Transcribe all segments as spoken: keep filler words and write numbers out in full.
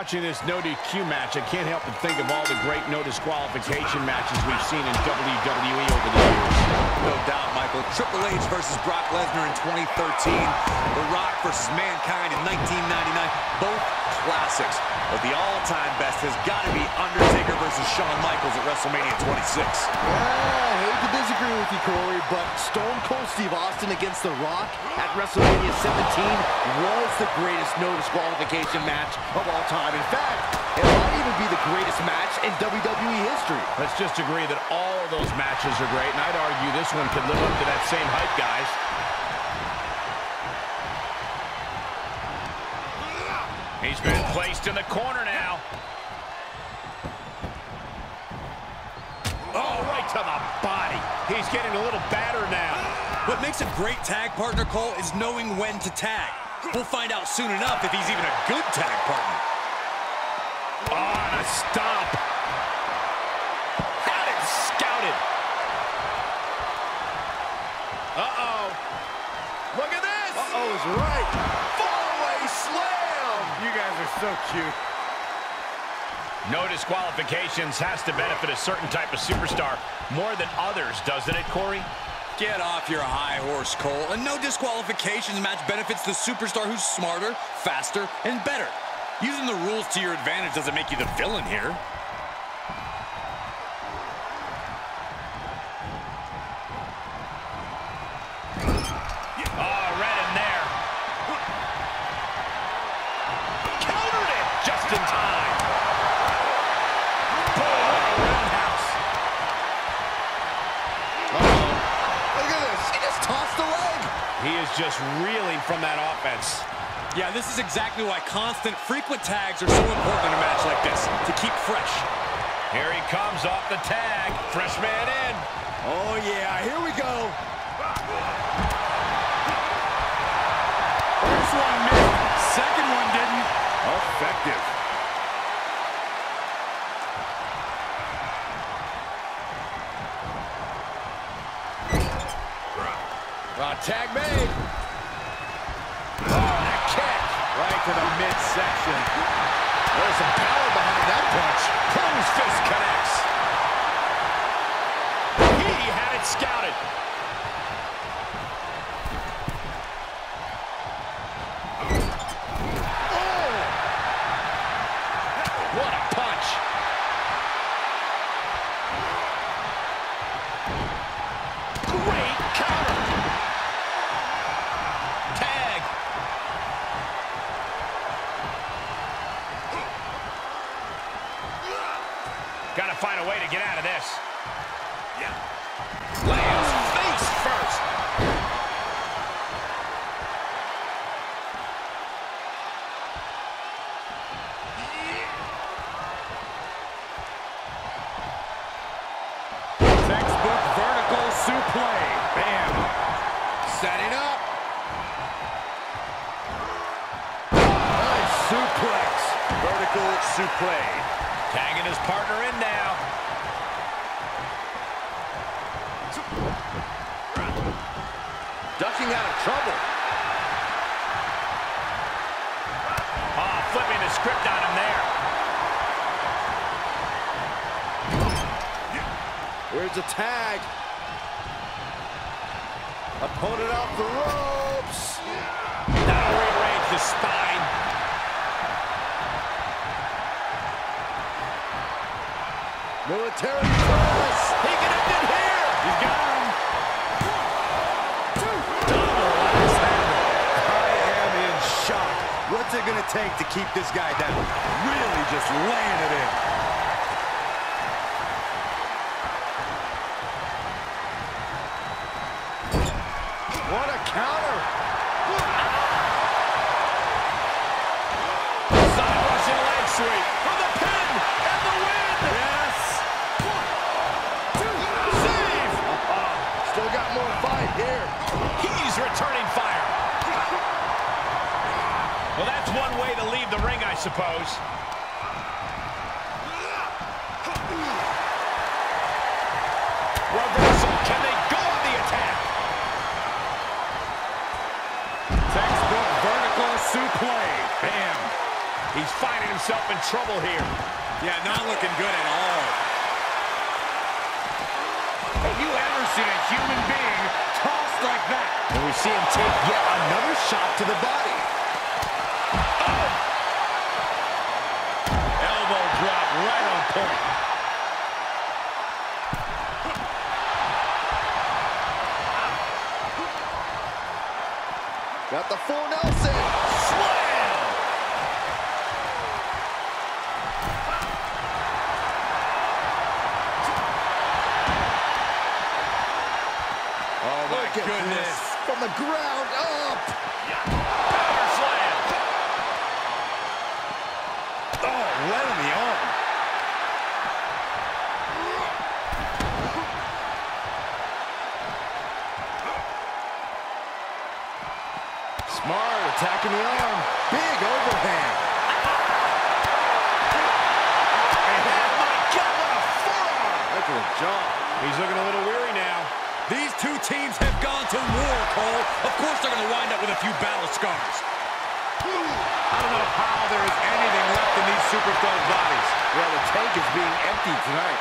watching this no D Q match, I can't help but think of all the great no disqualification matches we've seen in W W E over the years. No doubt, Michael. Triple H versus Brock Lesnar in twenty thirteen. The Rock versus Mankind in nineteen ninety-nine. Both classics. But the all-time best has got to be Undertaker versus Shawn Michaels at WrestleMania twenty-six. Yeah, I hate to disagree with you, Corey, but Stone Cold Steve Austin against The Rock at WrestleMania seventeen was the greatest no disqualification match of all time. In fact, it might even be the greatest match in W W E history. Let's just agree that all of those matches are great, and I'd argue this one could live up to that same hype, guys. He's been placed in the corner now. Oh, right to the body. He's getting a little battered now. What makes a great tag partner, Cole, is knowing when to tag. We'll find out soon enough if he's even a good tag partner. Oh, and a stomp. Had it scouted. Uh-oh. Look at this. Uh-oh is right. Fallaway slam. You guys are so cute. No disqualifications has to benefit a certain type of superstar more than others, doesn't it, Corey? Get off your high horse, Cole. A no disqualifications match benefits the superstar who's smarter, faster, and better. Using the rules to your advantage doesn't make you the villain here. Oh, right in there. Countered it just in time. Boom, what a roundhouse. Uh-oh. Look at this. He just tossed the leg. He is just reeling from that offense. Yeah, this is exactly why constant, frequent tags are so important in a match like this, to keep fresh. Here he comes off the tag. Fresh man in. Oh, yeah. Here we go. First one missed. Second one didn't. Effective. Uh, tag made. Oh, that kick. Right to the midsection. There's some power behind that punch. Closed fist connects. He had it scouted. Oh! What a punch. Great counter. Tag. Got to find a way to get out of this. Yeah. Lands face first. Textbook vertical suplex. Bam. Setting up. Nice suplex. Vertical suplex. Tagging his partner in now. Ducking out of trouble. Oh, flipping the script on him there. Here's a tag. Opponent off the ropes. Now rearrange the spine. Military press. He can end it here. He's got him. I am in shock. What's it going to take to keep this guy down? Really just laying it in. What a counter. Side Russian leg sweep for the pin and the win. Yes. Save. Uh-oh. Still got more fight here. He's returning fire. Well, that's one way to leave the ring, I suppose. Reversal. Can they go on the attack? Textbook vertical suplex. Bam. He's finding himself in trouble here. Yeah, not looking good at all. Have you ever seen a human being tossed like that? And we see him take yet another shot to the body. Oh! Elbow drop right on point. Got the full Nelson. Slam! Oh, my Look at goodness. this. From the ground up. Power slam. Oh, right on the arm. Smart attacking the arm. Big overhand. And my God, what a forearm. Look at the jaw. He's looking a little weary now. These two teams have gone to war, Cole. Of course they're going to wind up with a few battle scars. I don't know how there is anything left in these superstars' bodies. Well, the tank is being emptied tonight.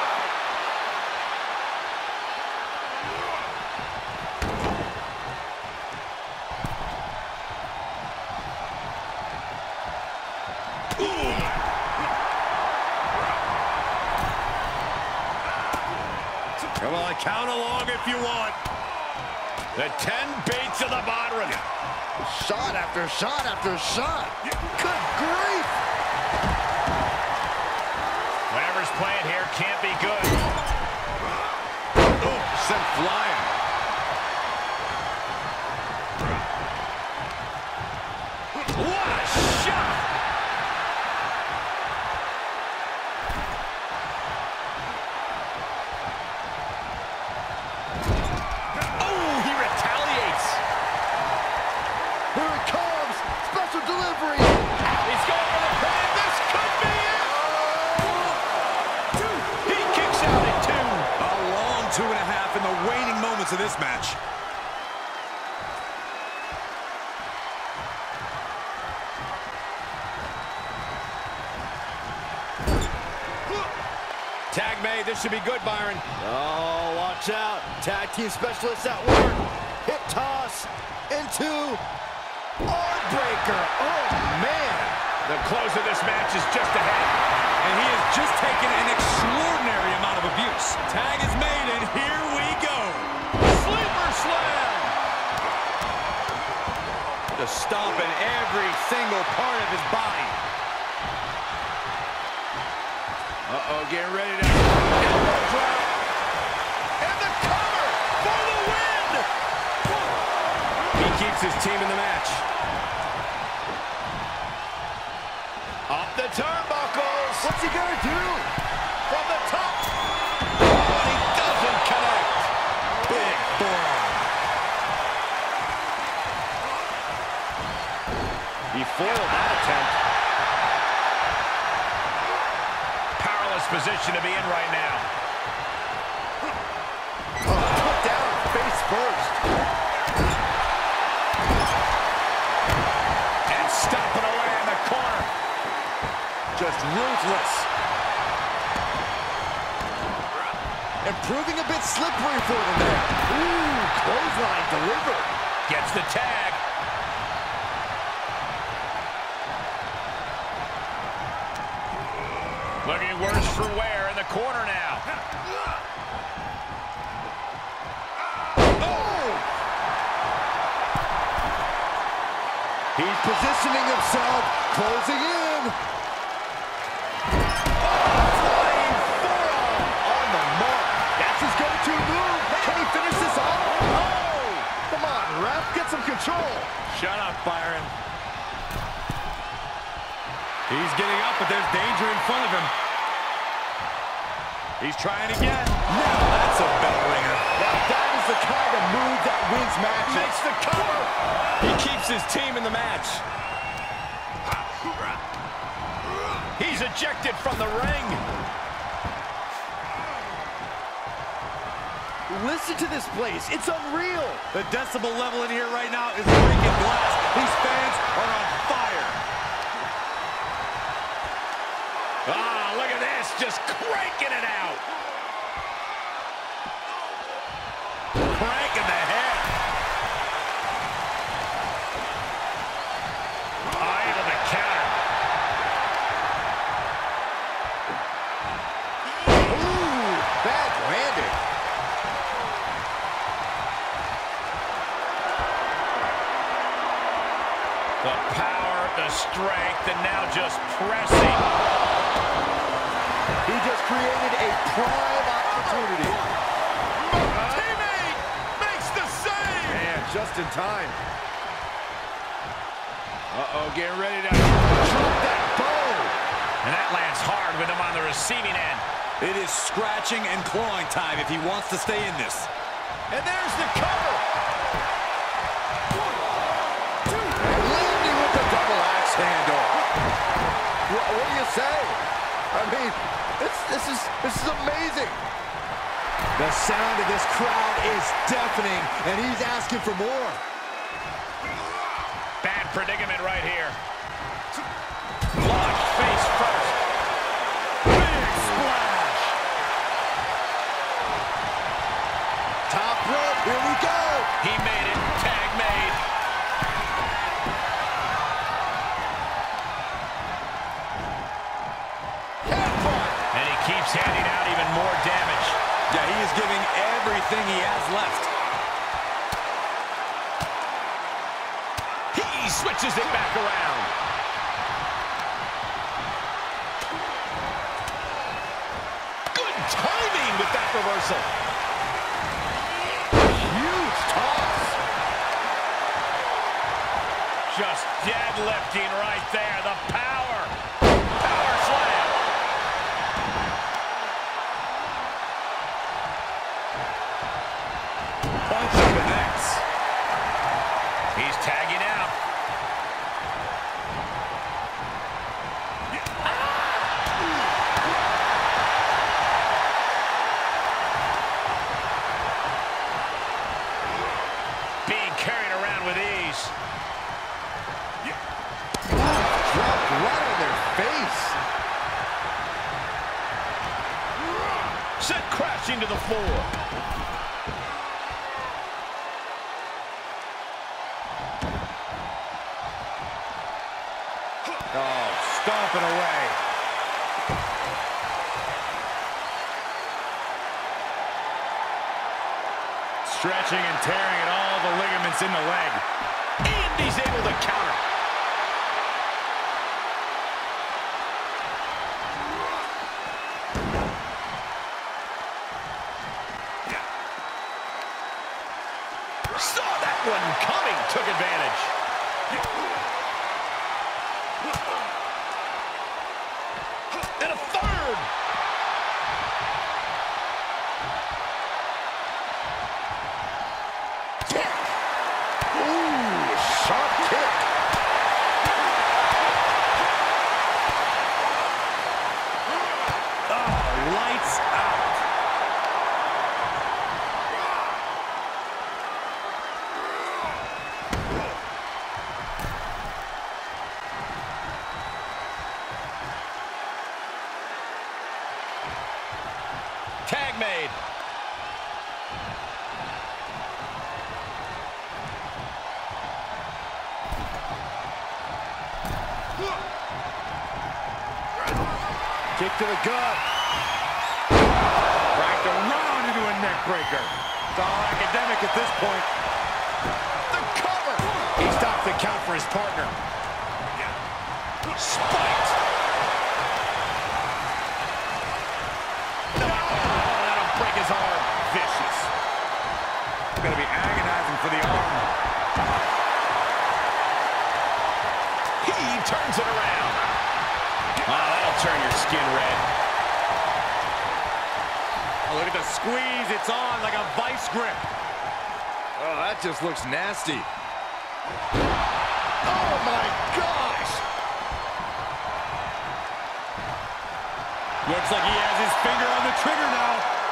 Come on, count along if you want. The ten beats of the bottom. Shot after shot after shot. Good grief. Whatever's playing here can't be good. Oh, sent flying. What a shot! Oh, he retaliates. Here it comes. Special delivery. He's going for the pin. This could be it. He kicks out at two. A long two and a half in the waning moments of this match. Tag made. This should be good, Byron. Oh, watch out. Tag team specialists at work. Hip toss into arm breaker. Oh, man. The close of this match is just ahead. And he has just taken an extraordinary amount of abuse. Tag is made, and here we go. Sleeper slam. Just stomping every single part of his body. Uh-oh, getting ready to elbow drop. And the cover for the win! He keeps his team in the match. Up the turnbuckles. What's he gonna do? From the top. Oh, he doesn't connect. Big forearm. He foiled that attempt. Powerless position to be in right now. Oh, put down face first. And stomping away in the corner. Just ruthless. And proving a bit slippery for them there. Ooh, clothesline delivered. Gets the tag. Looking worse for wear in the corner now. Oh! He's positioning himself, closing in. Oh, flying forearm on the mark. That's his go-to move. Can he finish this off? Oh! Come on, ref, get some control. Shut up, Byron. He's getting up, but there's danger in front of him. He's trying again. Now that's a bell ringer. Now that is the kind of move that wins matches. Makes the cover. He keeps his team in the match. He's ejected from the ring. Listen to this place. It's unreal. The decibel level in here right now is freaking blast. These fans are on fire. just cranking it out. Cranking the head. Oh, able to counter. Ooh, bad landing. The power, the strength, and now just pressing. He just created a prime opportunity. Teammate makes the save. Man, just in time. Uh-oh, getting ready to Drop that bow. And that lands hard with him on the receiving end. It is scratching and clawing time if he wants to stay in this. And there's the cover. Landing with the double axe handle. What, what do you say? I mean, this, this is this is amazing. The sound of this crowd is deafening, and he's asking for more. Bad predicament right here. Launch face first. Big splash. Top rope, here we go. He made it. Tag made. And he keeps handing out even more damage. Yeah, he is giving everything he has left. He switches it back around. Good timing with that reversal. Huge toss. Just deadlifting right there. The power. Power slam. Punch connects. He's tagging out. Being carried around with ease. Dropped right on their face. Sent crashing to the floor. Oh, stomping away. Stretching and tearing at all the ligaments in the leg. And he's able to counter. Saw that one coming. Took advantage. And a third. Ooh, sharp kick. Oh, lights out. Tag made. Kick to the gut. Cracked around into a neck breaker. It's all academic at this point. The cover. He stops the count for his partner. Spiked. No, that'll break his arm. Vicious. Gonna be agonizing for the arm. He turns it around. Wow, that'll turn your skin red. Oh, look at the squeeze. It's on like a vice grip. Oh, that just looks nasty. Oh, my gosh. Looks like he has his finger on the trigger now.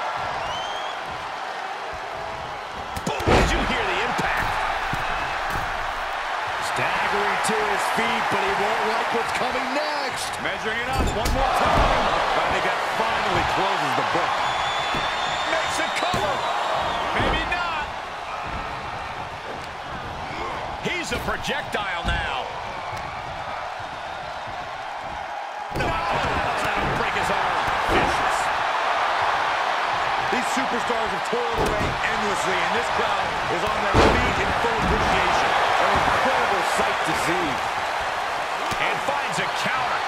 Boom! Did you hear the impact? Staggering to his feet, but he won't like what's coming next. Measuring it up one more time. Trying to get closes the book. Makes a cover. Maybe not. He's a projectile now. No, that'll break his arm. Vicious. These superstars have toiled away endlessly, and this crowd is on their feet in full appreciation. An incredible sight to see. And finds a counter.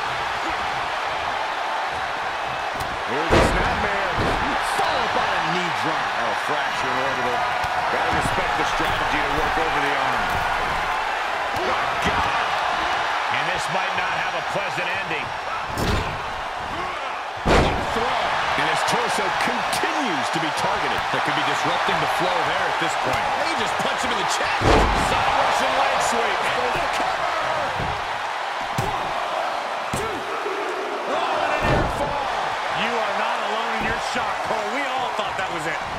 Here's a snapmare, followed by a knee drop. Oh, fracture orbital. Gotta respect the strategy to work over the arm. Oh, God. And this might not have a pleasant ending. Throw. And his torso continues to be targeted. That could be disrupting the flow of air at this point. He just punched him in the chest. Side Russian leg sweep. Cover. You are not alone in your shock, Cole. We all thought that was it.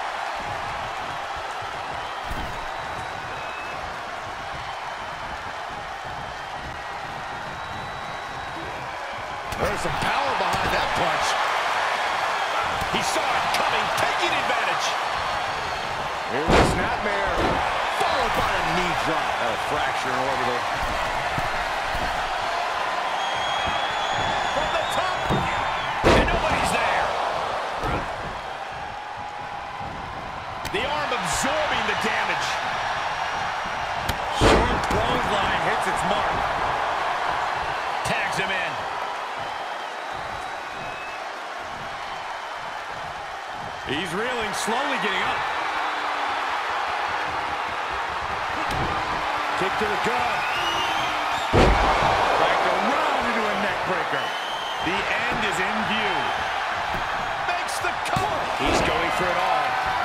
There's some power behind that punch. He saw it coming, taking advantage. Here's a snapmare, followed by a knee drop. Oh, fracture orbital. From the top. And nobody's there. The arm absorbing the damage. Short clothesline hits its mark. Tags him in. He's reeling, slowly getting up. Kick to the gut. Cracked around into a neck breaker. The end is in view. Makes the cover. He's going for it all.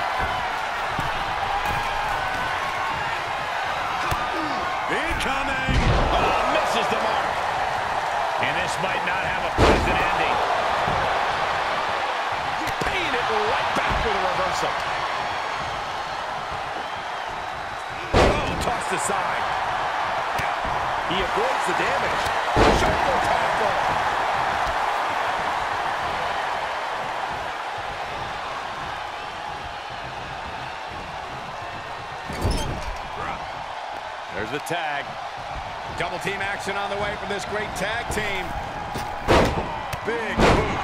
Incoming. Oh, misses the mark. And this might not have a pleasant ending. Paying it right back with a reversal. Oh, tossed aside. He avoids the damage. Shoulder tackle. There's the tag. Double team action on the way from this great tag team. Big boot.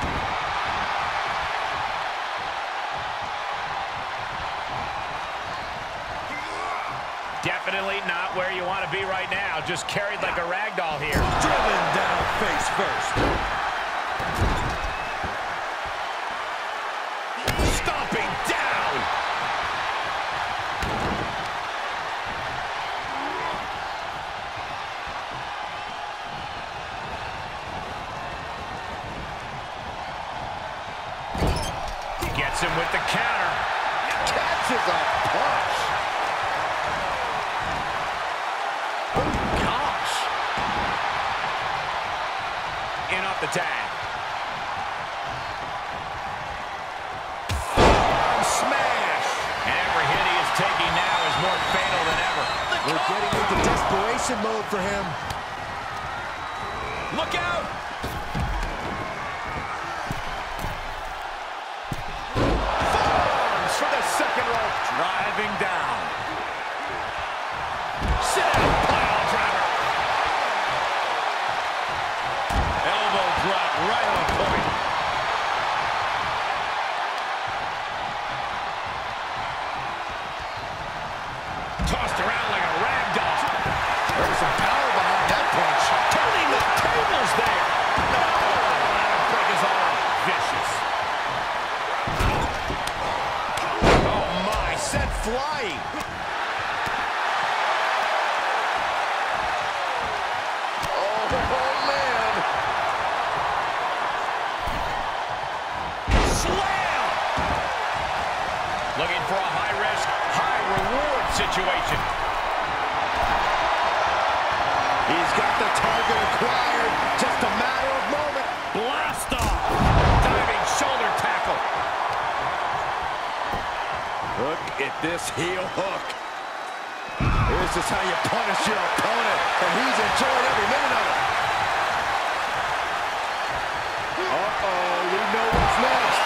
Definitely not where you want to be right now. Just carried like a rag doll here. Driven down face first. Stomping down. Gets him with the counter. Catches a punch. Oh, gosh. In off the tag. Arm smash. And every hit he is taking now is more fatal than ever. We're getting into desperation mode for him. Look out. Forearms for the second rope. Driving down. Sit down, pile driver. Elbow drop right on point. Tossed around like a rag doll. There's some power behind that punch. Turning the tables there. No! That'll break his arm. Vicious. Oh, my. Sent flying. Oh, oh man. Slam! Looking for a high-risk, high-reward situation. He's got the target acquired. Just a matter of moment. Blast off. Diving shoulder tackle. Look at this heel hook. This is how you punish your opponent, and he's enjoying every minute of it. Uh-oh, we know what's next.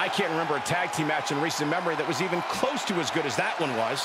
I can't remember a tag team match in recent memory that was even close to as good as that one was.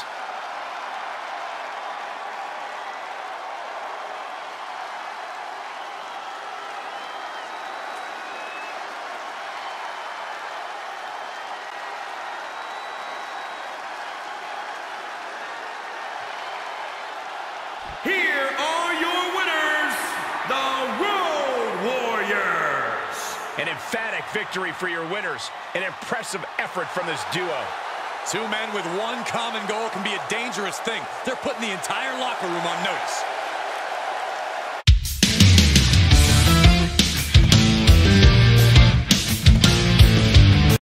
Here are your winners, the Road Warriors. An emphatic victory for your winners. An impressive effort from this duo. Two men with one common goal can be a dangerous thing. They're putting the entire locker room on notice.